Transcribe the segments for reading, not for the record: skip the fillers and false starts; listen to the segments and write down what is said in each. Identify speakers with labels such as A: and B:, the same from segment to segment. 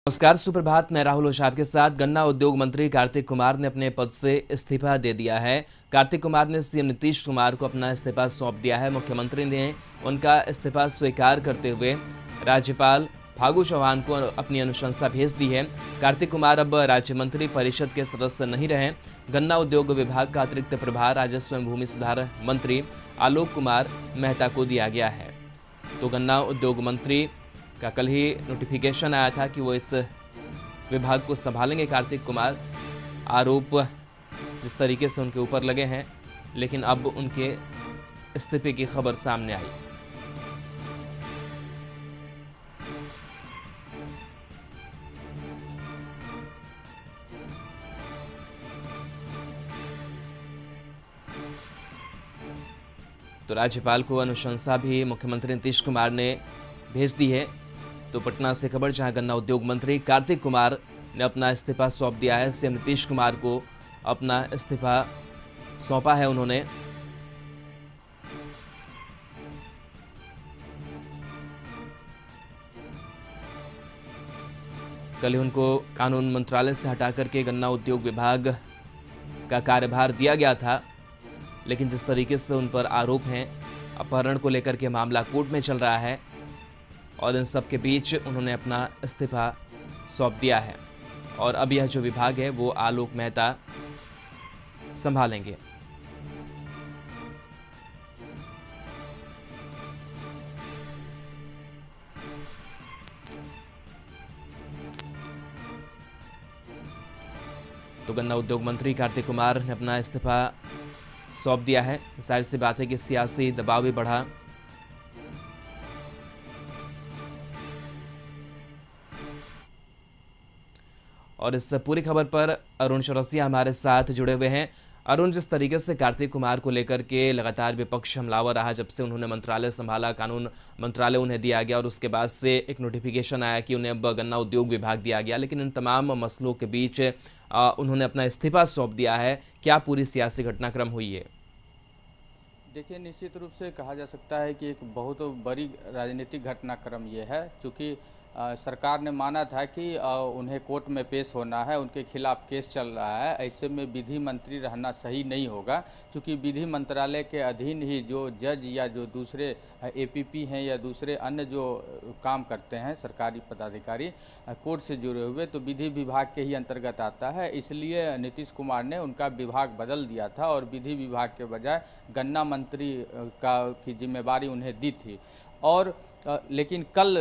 A: नमस्कार, सुप्रभात। मैं राहुल ओझा के साथ। गन्ना उद्योग मंत्री कार्तिक कुमार ने अपने पद से इस्तीफा दे दिया है। कार्तिक कुमार ने सीएम नीतीश कुमार को अपना इस्तीफा सौंप दिया है। मुख्यमंत्री ने उनका इस्तीफा स्वीकार करते हुए राज्यपाल फागू चौहान को अपनी अनुशंसा भेज दी है। कार्तिक कुमार अब राज्य मंत्री परिषद के सदस्य नहीं रहे। गन्ना उद्योग विभाग का अतिरिक्त प्रभार राजस्व एवं भूमि सुधार मंत्री आलोक कुमार मेहता को दिया गया है। तो गन्ना उद्योग मंत्री का कल ही नोटिफिकेशन आया था कि वो इस विभाग को संभालेंगे कार्तिक कुमार। आरोप जिस तरीके से उनके ऊपर लगे हैं, लेकिन अब उनके इस्तीफे की खबर सामने आई। तो राज्यपाल को अनुशंसा भी मुख्यमंत्री नीतीश कुमार ने भेज दी है। तो पटना से खबर, जहां गन्ना उद्योग मंत्री कार्तिक कुमार ने अपना इस्तीफा सौंप दिया है। सीएम नीतीश कुमार को अपना इस्तीफा सौंपा है उन्होंने। कल ही उनको कानून मंत्रालय से हटा करके गन्ना उद्योग विभाग का कार्यभार दिया गया था, लेकिन जिस तरीके से उन पर आरोप हैं, अपहरण को लेकर के मामला कोर्ट में चल रहा है और इन सब के बीच उन्होंने अपना इस्तीफा सौंप दिया है। और अब यह जो विभाग है वो आलोक मेहता संभालेंगे। तो गन्ना उद्योग मंत्री कार्तिक कुमार ने अपना इस्तीफा सौंप दिया है। जाहिर सी बात है कि सियासी दबाव भी बढ़ा। और इस पूरी खबर पर अरुण चौरसिया हमारे साथ जुड़े हुए हैं। अरुण, जिस तरीके से कार्तिक कुमार को लेकर के लगातार विपक्ष हमलावर रहा, जब से उन्होंने मंत्रालय संभाला, कानून मंत्रालय उन्हें दिया गया और उसके बाद से एक नोटिफिकेशन आया कि उन्हें अब गन्ना उद्योग विभाग दिया गया, लेकिन इन तमाम मसलों के बीच उन्होंने अपना इस्तीफा सौंप दिया है। क्या पूरी सियासी घटनाक्रम हुई है?
B: देखिए, निश्चित रूप से कहा जा सकता है कि एक बहुत बड़ी राजनीतिक घटनाक्रम ये है, चूँकि सरकार ने माना था कि उन्हें कोर्ट में पेश होना है, उनके खिलाफ केस चल रहा है। ऐसे में विधि मंत्री रहना सही नहीं होगा, क्योंकि विधि मंत्रालय के अधीन ही जो जज या जो दूसरे एपीपी हैं या दूसरे अन्य जो काम करते हैं सरकारी पदाधिकारी कोर्ट से जुड़े हुए, तो विधि विभाग के ही अंतर्गत आता है। इसलिए नीतीश कुमार ने उनका विभाग बदल दिया था और विधि विभाग के बजाय गन्ना मंत्री की जिम्मेवारी उन्हें दी थी। और लेकिन कल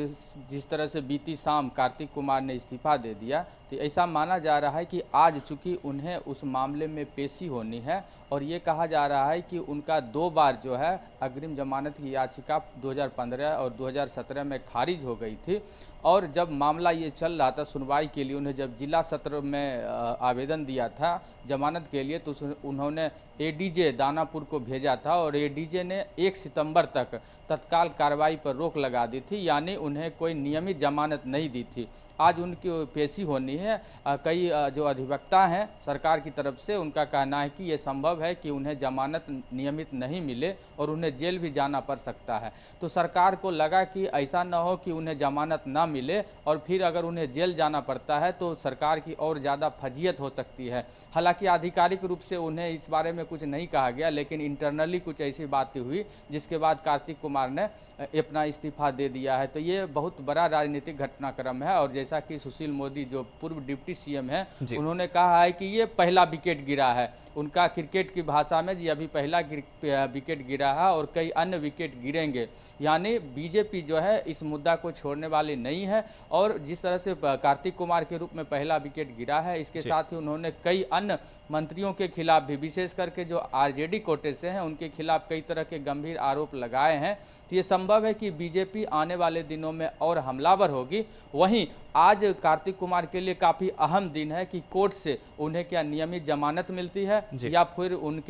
B: जिस तरह से बीती शाम कार्तिक कुमार ने इस्तीफा दे दिया, तो ऐसा माना जा रहा है कि आज चूंकि उन्हें उस मामले में पेशी होनी है और ये कहा जा रहा है कि उनका 2 बार जो है अग्रिम जमानत की याचिका 2015 और 2017 में खारिज हो गई थी। और जब मामला ये चल रहा था सुनवाई के लिए, उन्हें जब जिला सत्र में आवेदन दिया था जमानत के लिए, तो उन्होंने एडीजे दानापुर को भेजा था और एडीजे ने 1 सितंबर तक तत्काल कार्रवाई पर रोक लगा दी थी, यानी उन्हें कोई नियमित जमानत नहीं दी थी। आज उनकी पेशी होनी है। कई जो अधिवक्ता हैं सरकार की तरफ से, उनका कहना है कि ये संभव है कि उन्हें जमानत नियमित नहीं मिले और उन्हें जेल भी जाना पड़ सकता है। तो सरकार को लगा कि ऐसा न हो कि उन्हें जमानत ना मिले और फिर अगर उन्हें जेल जाना पड़ता है तो सरकार की और ज़्यादा फजीयत हो सकती है। हालांकि आधिकारिक रूप से उन्हें इस बारे में कुछ नहीं कहा गया, लेकिन इंटरनली कुछ ऐसी बातें हुई जिसके बाद कार्तिक कुमार ने अपना इस्तीफा दे दिया है। तो ये बहुत बड़ा राजनीतिक घटनाक्रम है। और जैसा कि सुशील मोदी जो पूर्व डिप्टी सीएम है, उन्होंने कहा है कि ये पहला विकेट गिरा है। उनका क्रिकेट की भाषा में जी अभी पहला विकेट गिरा है और कई अन्य विकेट गिरेंगे। यानी बीजेपी जो है इस मुद्दा को छोड़ने वाली नहीं है। और जिस तरह से कार्तिक कुमार के रूप में पहला विकेट गिरा है, इसके साथ ही उन्होंने कई अन्य मंत्रियों के खिलाफ भी, विशेष करके जो आरजेडी कोटे से हैं, उनके खिलाफ कई तरह के गंभीर आरोप लगाए हैं। तो ये संभव है कि बीजेपी आने वाले दिनों में और हमलावर होगी। वहीं आज कार्तिक कुमार के लिए काफ़ी अहम दिन है कि कोर्ट से उन्हें क्या नियमित जमानत मिलती है या फिर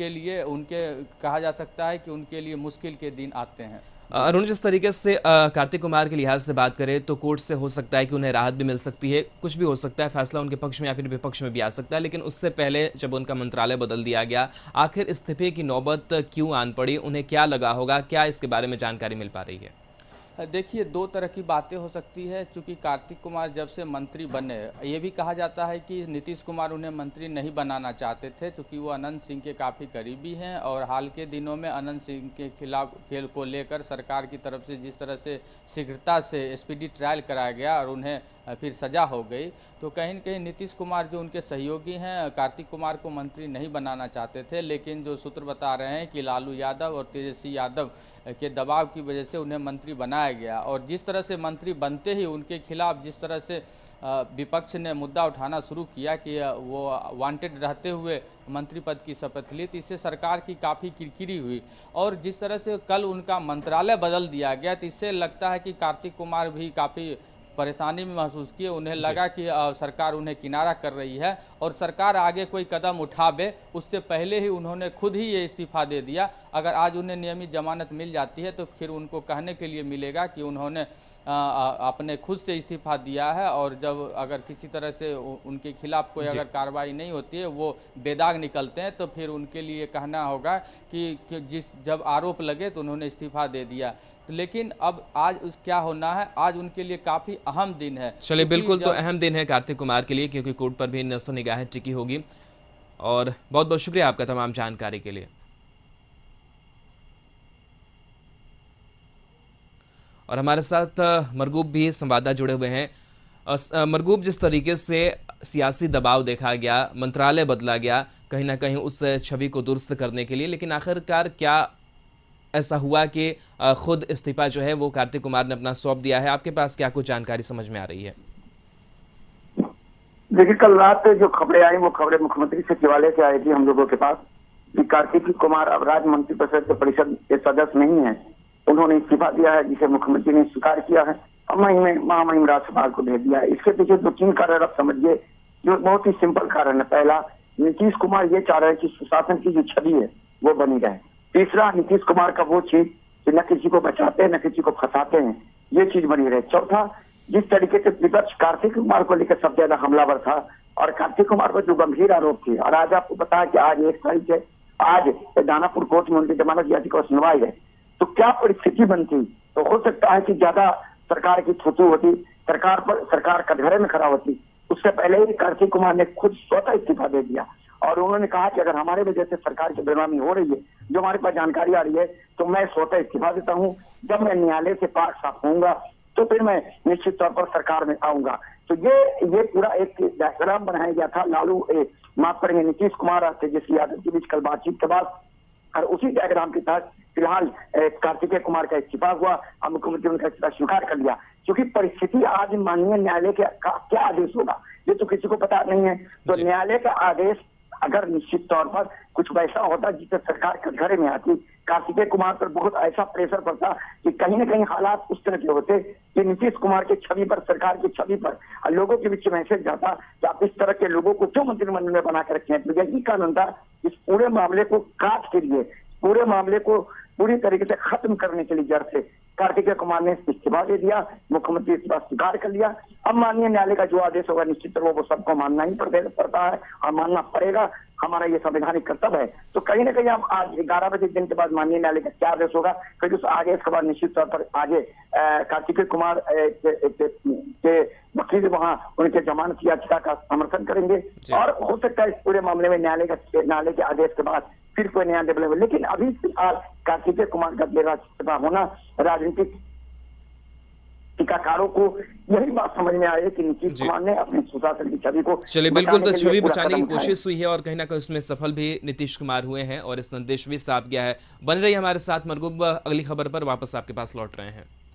B: उनके कहा जा सकता है कि उनके लिए मुश्किल के दिन आते हैं।
A: अरुण, जिस तरीके से कार्तिक कुमार के लिहाज से बात करें तो कोर्ट से हो सकता है कि उन्हें राहत भी मिल सकती है, कुछ भी हो सकता है, फैसला उनके पक्ष में या फिर विपक्ष में भी आ सकता है। लेकिन उससे पहले जब उनका मंत्रालय बदल दिया गया, आखिर इस्तीफे की नौबत क्यों आन पड़ी? उन्हें क्या लगा होगा? क्या इसके बारे में जानकारी मिल पा रही है?
B: देखिए, दो तरह की बातें हो सकती है। चूँकि कार्तिक कुमार जब से मंत्री बने, ये भी कहा जाता है कि नीतीश कुमार उन्हें मंत्री नहीं बनाना चाहते थे, चूँकि वो अनंत सिंह के काफ़ी करीबी हैं और हाल के दिनों में अनंत सिंह के खिलाफ खेल को लेकर सरकार की तरफ से जिस तरह से शीघ्रता से स्पीडी ट्रायल कराया गया और उन्हें फिर सज़ा हो गई, तो कहीं न कहीं नीतीश कुमार जो उनके सहयोगी हैं, कार्तिक कुमार को मंत्री नहीं बनाना चाहते थे। लेकिन जो सूत्र बता रहे हैं कि लालू यादव और तेजस्वी यादव के दबाव की वजह से उन्हें मंत्री बनाया गया और जिस तरह से मंत्री बनते ही उनके खिलाफ जिस तरह से विपक्ष ने मुद्दा उठाना शुरू किया कि वो वांटेड रहते हुए मंत्री पद की शपथ ली, तो इससे सरकार की काफ़ी किरकिरी हुई। और जिस तरह से कल उनका मंत्रालय बदल दिया गया, तो इससे लगता है कि कार्तिक कुमार भी काफ़ी परेशानी में महसूस किए। उन्हें लगा कि सरकार उन्हें किनारा कर रही है और सरकार आगे कोई कदम उठावे उससे पहले ही उन्होंने खुद ही ये इस्तीफा दे दिया। अगर आज उन्हें नियमित जमानत मिल जाती है तो फिर उनको कहने के लिए मिलेगा कि उन्होंने अपने खुद से इस्तीफा दिया है और जब अगर किसी तरह से उनके खिलाफ कोई अगर कार्रवाई नहीं होती है, वो बेदाग निकलते हैं, तो फिर उनके लिए कहना होगा कि जब आरोप लगे तो उन्होंने इस्तीफा दे दिया। तो लेकिन अब आज क्या होना है, आज उनके लिए काफ़ी अहम दिन है।
A: चलिए, बिल्कुल तो अहम दिन है कार्तिक कुमार के लिए, क्योंकि कोर्ट पर भी नज़र निगाहें टिकी होगी। और बहुत बहुत शुक्रिया आपका तमाम जानकारी के लिए। और हमारे साथ मरगूब भी संवाददाता जुड़े हुए हैं। मरगूब, जिस तरीके से सियासी दबाव देखा गया, मंत्रालय बदला गया कहीं ना कहीं उस छवि को दुरुस्त करने के लिए, लेकिन आखिरकार क्या ऐसा हुआ कि खुद इस्तीफा जो है वो कार्तिक कुमार ने अपना सौंप दिया है? आपके पास क्या कुछ जानकारी समझ में आ रही है?
C: देखिए, कल रात जो खबरें आई वो खबरें मुख्यमंत्री सचिवालय से आई थी हम लोगों के पास कि कार्तिक कुमार अब राज्य मंत्रिपरिषद के सदस्य नहीं है। उन्होंने इस्तीफा दिया है, जिसे मुख्यमंत्री ने स्वीकार किया है और महामहिम राज्यपाल को भेज दिया है। इसके पीछे 2-3 कारण आप समझिए, जो बहुत ही सिंपल कारण है। पहला, नीतीश कुमार ये चाह रहे हैं कि सुशासन की जो छवि है वो बनी रहे। तीसरा, नीतीश कुमार का वो चीज कि न किसी को बचाते हैं न किसी को फंसाते हैं, ये चीज बनी रहे। चौथा, जिस तरीके से विपक्ष कार्तिक कुमार को लेकर सबसे ज्यादा हमलावर था और कार्तिक कुमार पर जो गंभीर आरोप थे, और आज आपको पता है कि आज 1 तारीख है, आज दानापुर कोर्ट में उनकी जमानत याचिका पर सुनवाई है, तो क्या परिस्थिति बनती? तो हो सकता है कि ज्यादा सरकार की थूथू होती, सरकार कटघरे में खड़ा होती। उससे पहले ही कार्तिक कुमार ने खुद स्वतः इस्तीफा दे दिया और उन्होंने कहा कि अगर हमारे वजह से सरकार की बेईमानी हो रही है, जो हमारे पास जानकारी आ रही है, तो मैं स्वतः इस्तीफा देता हूं। जब मैं न्यायालय से पाक साफ होऊंगा तो फिर मैं निश्चित तौर पर सरकार में आऊंगा। तो ये पूरा एक डायग्राम बनाया गया था माफ करेंगे नीतीश कुमार और तेजस्वी यादव के बीच कल बातचीत के बाद, और उसी डायग्राम के तहत फिलहाल कार्तिकेय कुमार का इस्तीफा हुआ और मुख्यमंत्री उनका इस्तीफा स्वीकार कर लिया। क्योंकि परिस्थिति आज माननीय न्यायालय का क्या आदेश होगा ये तो किसी को पता नहीं है। तो न्यायालय का आदेश अगर निश्चित तौर पर कुछ वैसा होता जिससे सरकार कटघरे में आती, कार्तिकेय कुमार पर बहुत ऐसा प्रेशर पड़ता कि कहीं न कहीं हालात उस तरह के होते कि नीतीश कुमार की छवि पर, सरकार की छवि पर लोगों के बीच मैसेज जाता कि आप इस तरह के लोगों को क्यों मंत्रिमंडल में बना कर रखे हैं। तो यही कारण था इस पूरे मामले को काट के लिए, पूरे मामले को पूरी तरीके से खत्म करने के लिए जड़ से कार्तिकेय कुमार ने इस्तीफा दे दिया, मुख्यमंत्री इस्तीफा स्वीकार कर लिया। अब माननीय न्यायालय का जो आदेश होगा निश्चित वो सबको मानना ही पड़ता है और मानना पड़ेगा, हमारा ये संवैधानिक कर्तव्य है। तो कहीं ना कहीं अब आज 11 बजे दिन के बाद माननीय न्यायालय का क्या आदेश होगा, फिर उस आदेश के बाद निश्चित तौर पर आगे कार्तिकेय कुमार के वकील वहाँ उनके जमानत याचिका का समर्थन करेंगे और हो सकता है इस पूरे मामले में न्यायालय के आदेश के बाद फिर कोई नया डेवलपमेंट। लेकिन अभी फिलहाल कार्तिकेय कुमार का बेरास्ता होना राजनीतिक टीकाकारों को यही बात समझ में आई है कि नीतीश कुमार ने अपने सुशासन की छवि को,
A: चलिए बिल्कुल, तो छवि बचाने की कोशिश हुई है और कहीं ना कहीं उसमें सफल भी नीतीश कुमार हुए हैं और इस संदेश भी साफ गया है। बन रही हमारे साथ मरगूब, अगली खबर पर वापस आपके पास लौट रहे हैं।